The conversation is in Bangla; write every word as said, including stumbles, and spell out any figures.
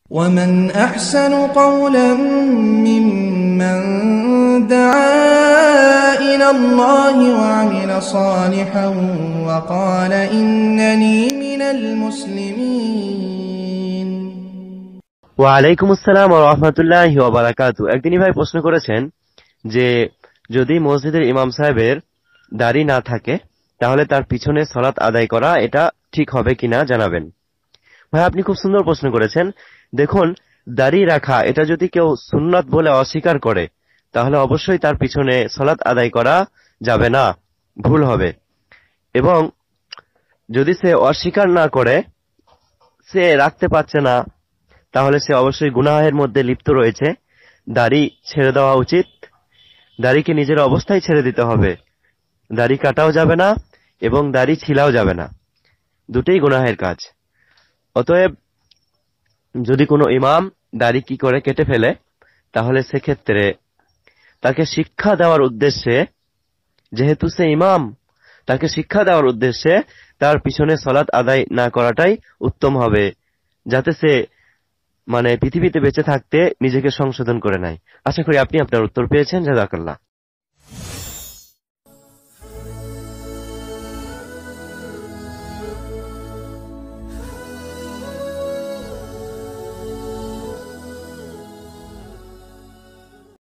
ومن أحسن قولا ممن دعا إلى الله وعمل صالحا وقال إنني من المسلمين। ওয়ালাইকুম আসসালাম ওয়া রাহমাতুল্লাহি ওয়া বারাকাতুহু। একদিনই ভাই প্রশ্ন করেছেন যে যদি মসজিদের ইমাম সাহেবের দাড়ি না থাকে তাহলে তার পিছনে সালাত আদায় করা এটা ঠিক হবে কিনা জানাবেন। ভাই আপনি খুব সুন্দর প্রশ্ন করেছেন। দেখুন, দাড়ি রাখা এটা যদি কেউ সুন্নাত বলে অস্বীকার করে তাহলে অবশ্যই তার পিছনে সালাত আদায় করা যাবে না, ভুল হবে। এবং যদি সে অস্বীকার না করে, সে রাখতে পারছে না, তাহলে সে অবশ্যই গুনাহের মধ্যে লিপ্ত রয়েছে। দাড়ি ছেড়ে দেওয়া উচিত, দাড়িকে নিজের অবস্থায় ছেড়ে দিতে হবে। দাড়ি কাটাও যাবে না এবং দাড়ি ছিলাও যাবে না, দুটোই গুনাহের কাজ। অতএব যদি কোনো ইমাম দাড়ি কি করে কেটে ফেলে তাহলে সেক্ষেত্রে তাকে শিক্ষা দেওয়ার উদ্দেশ্যে, যেহেতু সে ইমাম, তাকে শিক্ষা দেওয়ার উদ্দেশ্যে তার পিছনে সালাত আদায় না করাটাই উত্তম হবে, যাতে সে মানে পৃথিবীতে বেঁচে থাকতে নিজেকে সংশোধন করে নেয়। আশা করি আপনি আপনার উত্তর পেয়েছেন। জাযাকাল্লাহ।